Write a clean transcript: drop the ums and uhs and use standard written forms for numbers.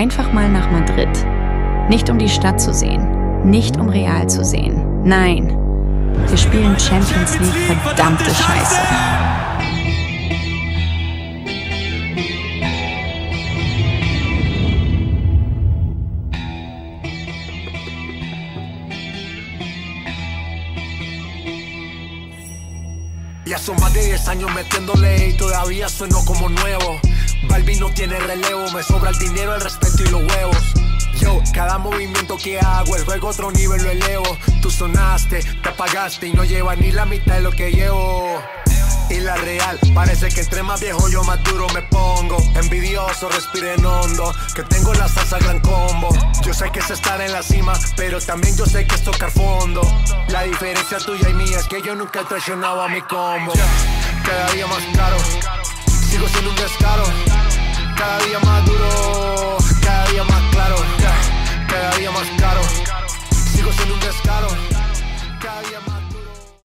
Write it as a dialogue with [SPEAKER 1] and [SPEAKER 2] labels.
[SPEAKER 1] einfach mal nach Madrid. Nicht um die Stadt zu sehen, nicht um Real zu sehen. Nein, wir spielen Champions League, verdammte Scheiße.
[SPEAKER 2] Ya son más de 10 años metiéndole y todavía sueno como nuevo. Balvin no tiene relevo, me sobra el dinero, el respeto y los huevos. Yo, cada movimiento que hago, el juego a otro nivel lo elevo. Tú sonaste, te apagaste y no lleva ni la mitad de lo que llevo. Y la real, parece que entre más viejo yo más duro me pongo. Envidioso, respiren hondo, que tengo la salsa gran combo. Yo sé que es estar en la cima, pero también yo sé que es tocar fondo. La diferencia tuya y mía es que yo nunca he traicionado a mi combo. Cada día más caro, sigo siendo un descaro. Cada día más duro, cada día más claro. Cada día más caro, sigo siendo un descaro.